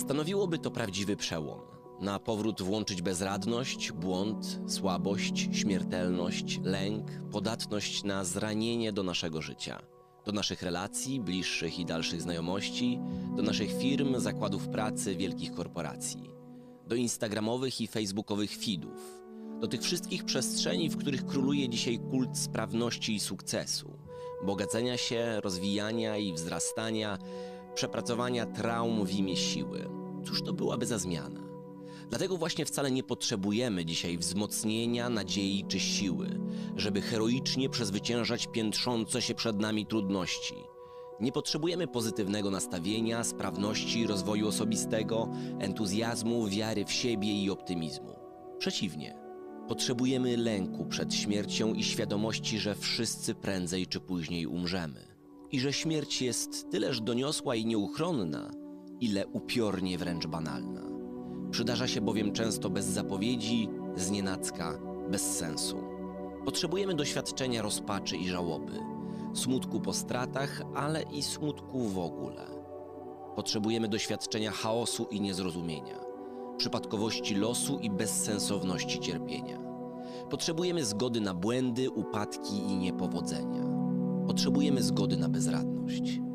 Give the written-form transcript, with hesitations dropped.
Stanowiłoby to prawdziwy przełom. Na powrót włączyć bezradność, błąd, słabość, śmiertelność, lęk, podatność na zranienie do naszego życia. Do naszych relacji, bliższych i dalszych znajomości, do naszych firm, zakładów pracy, wielkich korporacji. Do instagramowych i facebookowych feedów. Do tych wszystkich przestrzeni, w których króluje dzisiaj kult sprawności i sukcesu. Bogacenia się, rozwijania i wzrastania, przepracowania traum w imię siły. Cóż to byłaby za zmiana? Dlatego właśnie wcale nie potrzebujemy dzisiaj wzmocnienia, nadziei czy siły, żeby heroicznie przezwyciężać piętrzące się przed nami trudności. Nie potrzebujemy pozytywnego nastawienia, sprawności, rozwoju osobistego, entuzjazmu, wiary w siebie i optymizmu. Przeciwnie, potrzebujemy lęku przed śmiercią i świadomości, że wszyscy prędzej czy później umrzemy. I że śmierć jest tyleż doniosła i nieuchronna, ile upiornie wręcz banalna. Przydarza się bowiem często bez zapowiedzi, znienacka, bez sensu. Potrzebujemy doświadczenia rozpaczy i żałoby, smutku po stratach, ale i smutku w ogóle. Potrzebujemy doświadczenia chaosu i niezrozumienia, przypadkowości losu i bezsensowności cierpienia. Potrzebujemy zgody na błędy, upadki i niepowodzenia. Potrzebujemy zgody na bezradność.